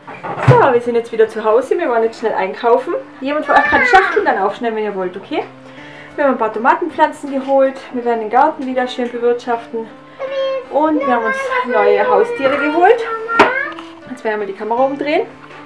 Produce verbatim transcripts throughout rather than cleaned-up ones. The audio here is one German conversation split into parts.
So, wir sind jetzt wieder zu Hause. Wir wollen jetzt schnell einkaufen. Jemand von euch kann die Schachteln dann aufschneiden, wenn ihr wollt, okay? Wir haben ein paar Tomatenpflanzen geholt. Wir werden den Garten wieder schön bewirtschaften. Und wir haben uns neue Haustiere geholt. Jetzt werden wir die Kamera umdrehen.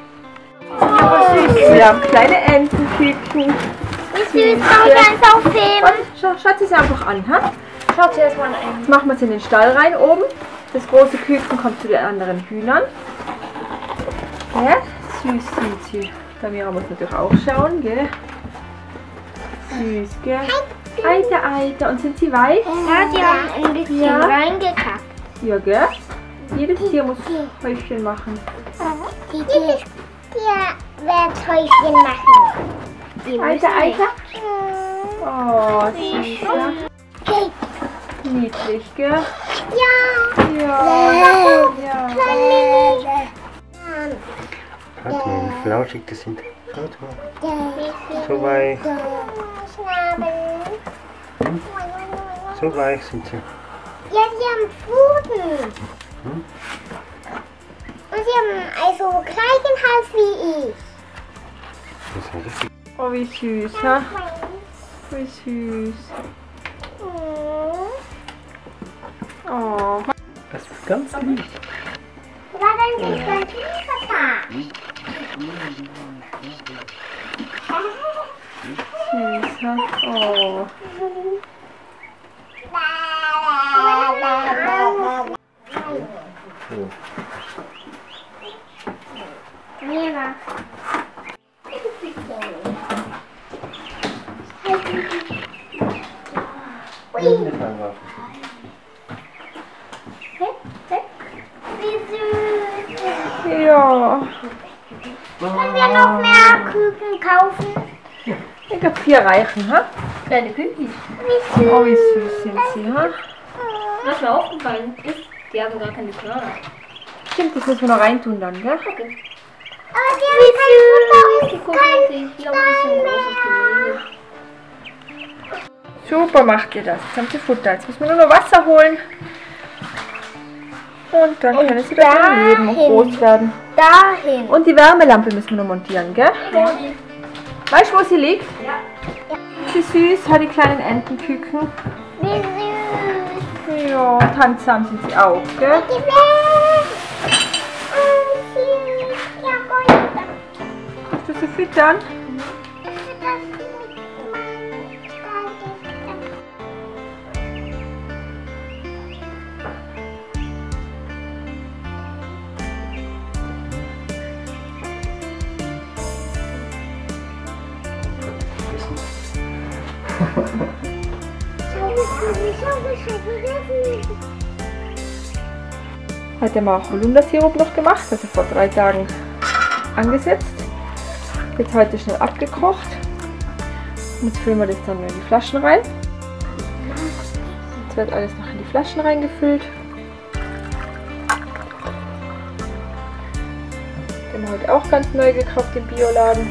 Wir haben kleine Entenküken. Wie süß, kann ich eins aufheben? Schau, schaut sie einfach an, ha? Schaut sie erstmal ein. Jetzt machen wir es in den Stall rein oben. Das große Küken kommt zu den anderen Hühnern. Ja, süß sind sie. Da wir muss natürlich auch schauen, gell? Süß, gell? Eiter, Eiter. Und sind sie weich? Ja, die haben ein bisschen Ja. reingekackt. Ja, gell? Jedes Tier muss Häufchen machen. Die Tier wird Häufchen machen. Die Eiter, müssen Eiter. Oh, süß, ja. nicht. Niedlich, gell? Ja. Ja. Ja. Warte mal, wie flauschig das sind. Schaut mal. So weich. Hm? So weich sind sie. Ja, sie haben Pfoten. Hm? Und sie haben also gleichen Hals wie ich. Das ist richtig. Oh, wie süß, ha? Wie süß. Oh. Das ist ganz lieb. War dann nicht mein Liefertag? Süß, ha? Oh. Mira. Wie süß. Ja. Können wir noch mehr Küken kaufen? Ich glaube, vier reichen, ha? Kleine Küken. Wie süß. Oh, wie süß sind sie, ha? Was mir aufgefallen ist, die haben gar keine Körner. Stimmt, das müssen wir noch reintun dann, gell? Okay. Aber die haben kein Die Futter gucken und sich hier ein bisschen großes Gemüse. Super macht ihr das. Jetzt haben sie Futter. Jetzt müssen wir nur noch Wasser holen. Und dann können sie da drin leben und dahin. groß werden. dahin. Und die Wärmelampe müssen wir noch montieren, gell? Weißt du, wo sie liegt? Ja. Sie süß, hat die kleinen Entenküken. Wie süß. Ja, tanzsam sind sie auch, gell? Die Welt. Oh, süß. Ja, Gott. Kannst du sie füttern? Hat der mal auch Holundersirup noch gemacht, also vor drei Tagen angesetzt. Jetzt heute schnell abgekocht. Und jetzt füllen wir das dann in die Flaschen rein. Jetzt wird alles noch in die Flaschen reingefüllt. Den haben wir heute auch ganz neu gekauft im Bioladen.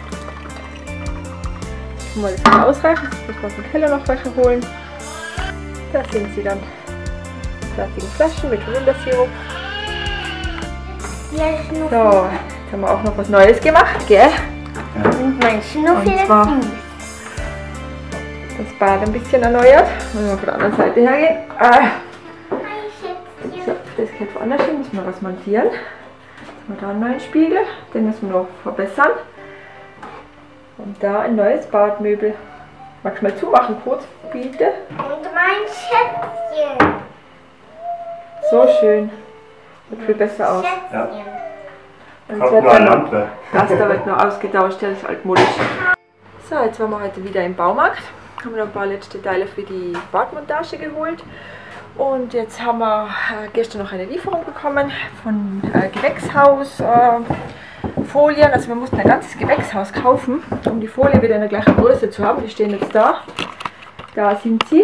Jetzt mal das mal ausreichen, jetzt muss man vom Keller noch welche holen. Da sind sie dann. Fertigen Flaschen mit Holundersirup. So, jetzt haben wir auch noch was Neues gemacht, gell? Und mein Schnuffel Und ist zwar- süß. Das Bad ein bisschen erneuert. Müssen wir von der anderen Seite hergehen. Ah, so, das geht woanders hin, müssen wir was montieren. Jetzt haben wir da einen neuen Spiegel, den müssen wir noch verbessern. Und da ein neues Badmöbel. Magst du mal zumachen kurz, bitte? Und mein Schätzchen. So schön. Sieht viel besser aus. Schätzchen. Und Kommt jetzt wird mal dann eine noch- Lampe. Das da wird noch ausgetauscht, der ist altmodisch. So, jetzt waren wir heute wieder im Baumarkt. Haben wir noch ein paar letzte Teile für die Badmontage geholt. Und jetzt haben wir äh, gestern noch eine Lieferung bekommen von äh, Gewächshaus. Äh, Folien, also wir mussten ein ganzes Gewächshaus kaufen, um die Folie wieder in der gleichen Größe zu haben. Die stehen jetzt da. Da sind sie.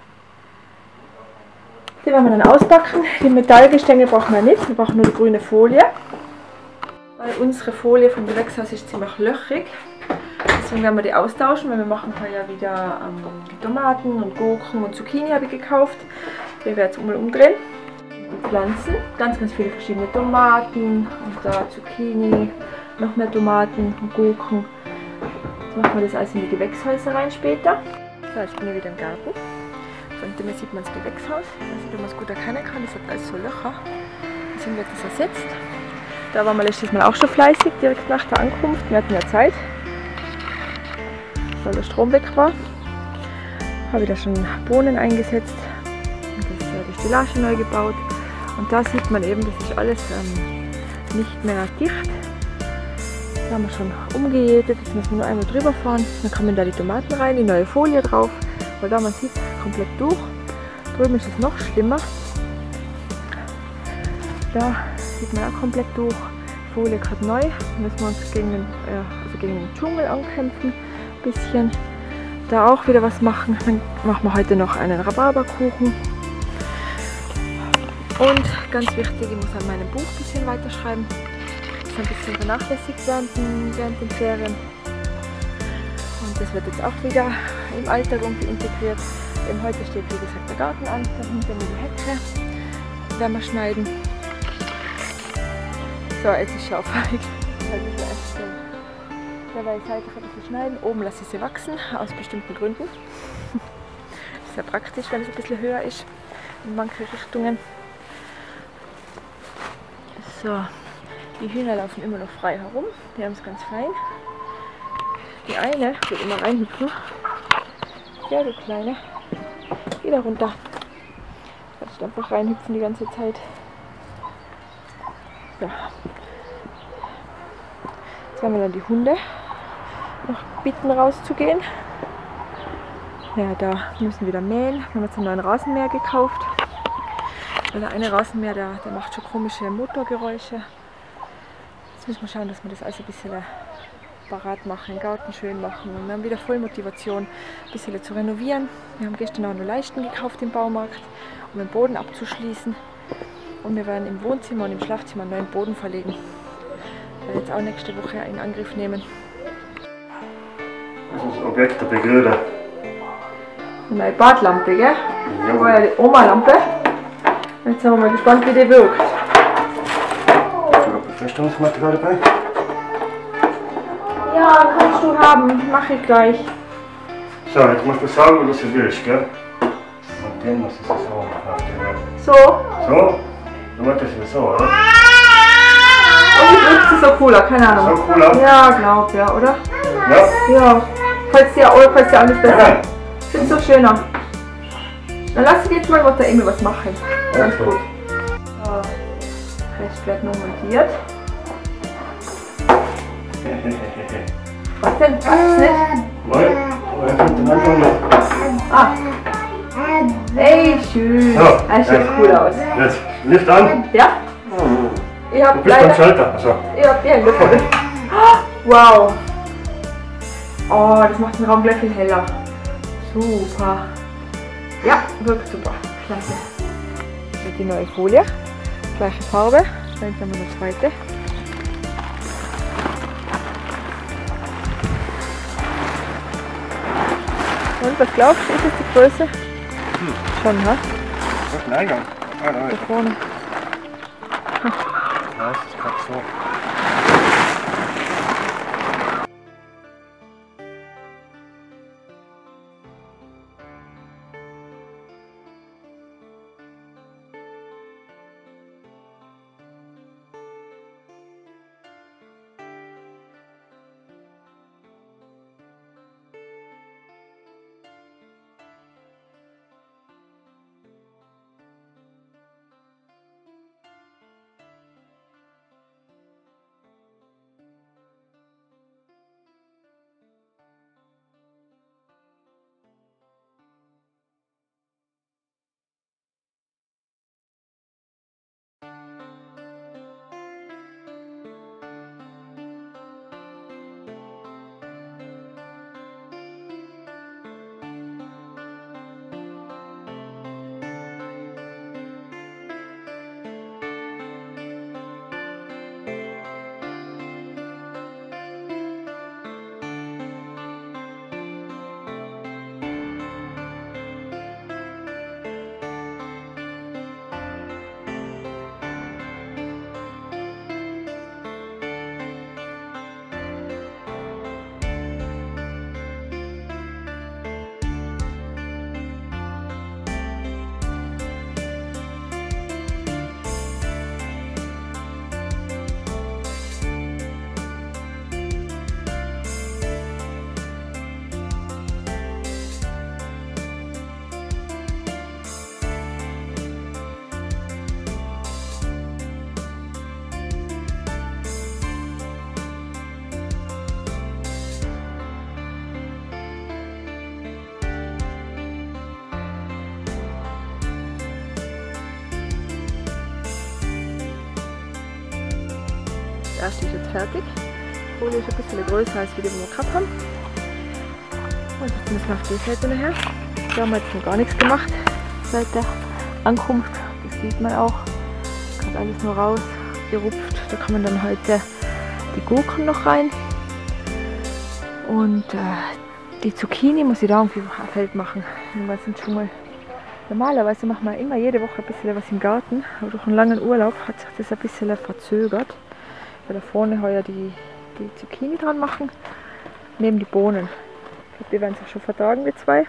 Die werden wir dann auspacken. Die Metallgestänge brauchen wir nicht, wir brauchen nur die grüne Folie. Weil unsere Folie vom Gewächshaus ist ziemlich löchrig. Deswegen werden wir die austauschen, weil wir machen hier ja wieder ähm, Tomaten und Gurken und Zucchini habe ich gekauft. Den werde ich jetzt mal umdrehen. Pflanzen. Ganz, ganz viele verschiedene Tomaten und da Zucchini, noch mehr Tomaten und Gurken. Jetzt machen wir das alles in die Gewächshäuser rein später. So, jetzt bin ich wieder im Garten. Von dem sieht man das Gewächshaus. Ich weiß nicht, ob man es gut erkennen kann. Das hat alles so Löcher. Deswegen wird das ersetzt. Da waren wir letztes Mal auch schon fleißig, direkt nach der Ankunft. Wir hatten ja Zeit, weil der Strom weg war. Habe ich da schon Bohnen eingesetzt. Und das, äh, die Stillage neu gebaut. Und da sieht man eben, das ist alles ähm, nicht mehr dicht. Da haben wir schon umgejätet. Jetzt müssen wir nur einmal drüber fahren. Dann kommen da die Tomaten rein, die neue Folie drauf. Weil da man sieht, komplett durch. Drüben ist es noch schlimmer. Da sieht man auch komplett durch. Die Folie gerade neu. Da müssen wir uns gegen den, äh, also gegen den Dschungel ankämpfen. Ein bisschen. Da auch wieder was machen. Dann machen wir heute noch einen Rhabarberkuchen. Und ganz wichtig, ich muss an meinem Buch ein bisschen weiterschreiben. Das ist ein bisschen vernachlässigt während den, während den Ferien. Und das wird jetzt auch wieder im Alltag irgendwie integriert. Eben heute steht, wie gesagt, der Garten an. Da hinten die Hecke werden wir schneiden. So, jetzt ist Schaufel. Dabei seitlich ein bisschen schneiden. Oben lasse ich sie wachsen, aus bestimmten Gründen. Das ist sehr praktisch, wenn es ein bisschen höher ist in manche Richtungen. So, die Hühner laufen immer noch frei herum. Die haben es ganz fein. Die eine wird immer reinhüpfen. Ja, du Kleine. Geh da runter. Kannst du einfach reinhüpfen die ganze Zeit. Ja. Jetzt werden wir dann die Hunde noch bitten rauszugehen. Ja, da müssen wir wieder mähen. Wir haben jetzt einen neuen Rasenmäher gekauft. Weil der eine Rasenmäher, der, der macht schon komische Motorgeräusche. Jetzt müssen wir schauen, dass wir das alles ein bisschen parat machen, den Garten schön machen. Und wir haben wieder voll Motivation, ein bisschen zu renovieren. Wir haben gestern auch noch Leisten gekauft im Baumarkt, um den Boden abzuschließen. Und wir werden im Wohnzimmer und im Schlafzimmer einen neuen Boden verlegen. Wir jetzt auch nächste Woche in Angriff nehmen. Das ist das Objekt der Begründer. Eine neue Badlampe, gell? Das war ja die Oma-Lampe. Jetzt sind wir mal gespannt, wie die wirkt. Hast du noch Befestigungsmaterial dabei? Ja, kannst du haben. Mache ich gleich. So, jetzt musst du sagen, wie du sie willst, gell? Und den musst du so machen auf den Weg. So. So? Du wolltest sie so, oder? Und wie wirkt sie so cooler? Keine Ahnung. So cooler? Ja, glaub ja, oder? Ja? Ja. Falls dir auch, falls dir auch nicht besser. Nein. Ich finde es so schöner. Dann lass ich jetzt mal, was da irgendwie was machen. Ganz Okay. gut. So. Rest wird nur montiert. Was denn? Was nicht? Moin. Woher kommt der Anfang noch? Ah. Hey, schön. Ja. Das sieht cool aus. Jetzt, Licht an. Ja? Ich Du hab bist beim leider... Schalter. Also. Ich hab die Hände voll. Wow. Oh, das macht den Raum gleich viel heller. Super. Ja, wirkt super. Klasse. Mit die neue Folie. Gleiche Farbe. Dann haben wir eine zweite. Und was glaubst du, ist das die Größe? Hm. Schon, ha? Was ist ein Eingang? Ah, da Da ist vorne. Ja, das ist gerade so. erste ist jetzt fertig. Die Folie ist ein bisschen größer als die, die wir gehabt haben. Und jetzt müssen wir auf die Seite nachher. Da haben wir jetzt noch gar nichts gemacht seit der Ankunft. Das sieht man auch. Gerade alles nur rausgerupft. Da kann man dann heute die Gurken noch rein. Und äh, die Zucchini muss ich da irgendwie auf Feld machen, im ganzen Dschungel. Normalerweise machen wir immer jede Woche ein bisschen was im Garten, aber durch einen langen Urlaub hat sich das ein bisschen verzögert. Weil da vorne heuer die, die Zucchini dran machen, neben die Bohnen. Ich glaube, die werden sich schon vertragen, die zwei.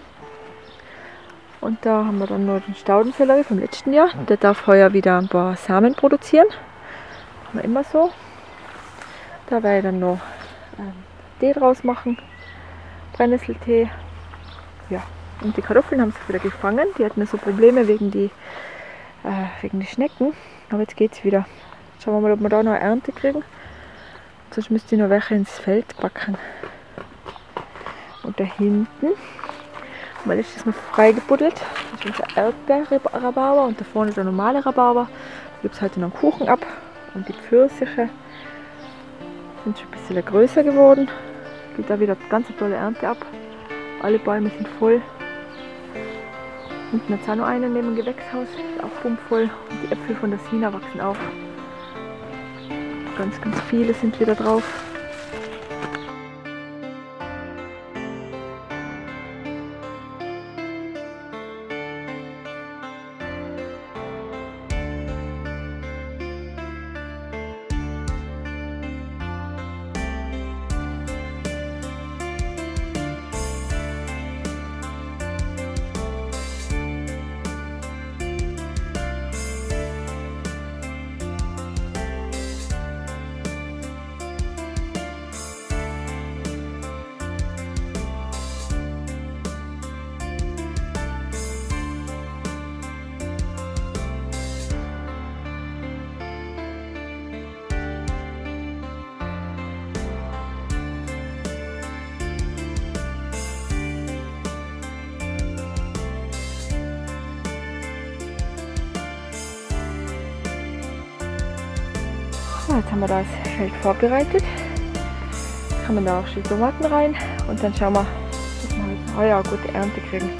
Und da haben wir dann nur den Staudensellerie vom letzten Jahr. Der darf heuer wieder ein paar Samen produzieren. Machen wir immer so. Da werde ich dann noch ähm, Tee draus machen, Brennnesseltee. Ja. Und die Kartoffeln haben sich wieder gefangen. Die hatten so Probleme wegen die, äh, wegen die Schnecken. Aber jetzt geht es wieder. Schauen wir mal, ob wir da noch eine Ernte kriegen. Sonst müsste ich noch welche ins Feld packen. Und da hinten haben wir letztes Mal freigebuddelt. Das ist unser Erdbeer-Rhabarber und da vorne der normale Rhabarber. Da gibt es heute noch einen Kuchen ab. Und die Pfirsiche sind schon ein bisschen größer geworden. Geht da wieder eine ganz tolle Ernte ab. Alle Bäume sind voll. Hinten hat es auch noch einen neben dem Gewächshaus, ist auch pumpvoll. Und die Äpfel von der Sina wachsen auch. Ganz, ganz viele sind wieder drauf. So, jetzt haben wir das Feld vorbereitet. Jetzt kann man da auch schon die Tomaten rein und dann schauen wir, dass wir heute heuer eine gute Ernte kriegen.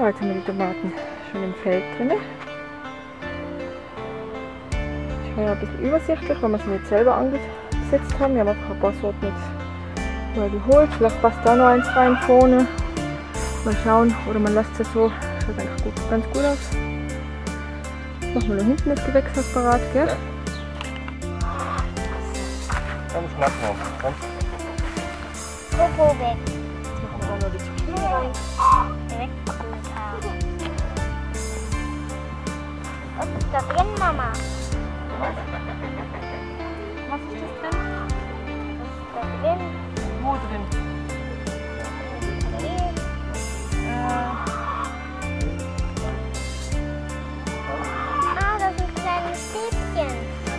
So, jetzt haben wir die Tomaten schon im Feld drin. Ich war ja ein bisschen übersichtlich, weil wir sie nicht selber angesetzt haben. Wir haben einfach ein paar Sorten jetzt mal geholt. Vielleicht passt da noch eins rein vorne. Mal schauen, oder man lässt es so. Schaut eigentlich gut, ganz gut aus. Machen wir noch hinten das Gewächshaus parat, gell? Ja. Komm, schnapp noch. Komm. Coco weg. Jetzt machen wir da noch die Zucchini rein. Was ist da drin, Mama? Was ist das drin? Was ist da drin? Wo drin? Äh, Ah, das sind kleine Stäbchen.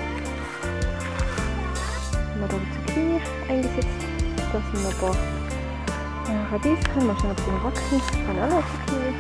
haben wir da die Zucchini eingesetzt. Da sind noch ein paar äh, Radieschen. Mal schauen, ob die noch wachsen. Kann auch noch Zucchini.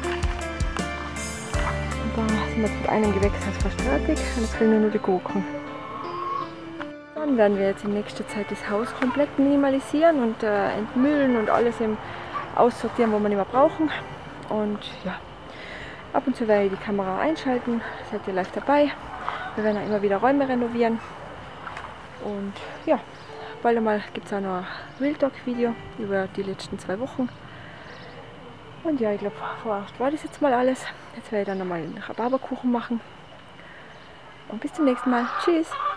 Und da sind wir jetzt mit einem Gewächshaus fast fertig. Und jetzt fehlen nur noch die Gurken. Dann werden wir jetzt in nächster Zeit das Haus komplett minimalisieren und äh, entmüllen und alles im aussortieren, wo wir nicht mehr brauchen. Und ja, ab und zu werde ich die Kamera einschalten, seid ihr live dabei. Wir werden auch immer wieder Räume renovieren. Und ja, bald einmal gibt es auch noch ein Real Talk Video über die letzten zwei Wochen. Und ja, ich glaube, vorerst war das jetzt mal alles. Jetzt werde ich dann nochmal einen Rhabarberkuchen machen. Und bis zum nächsten Mal. Tschüss!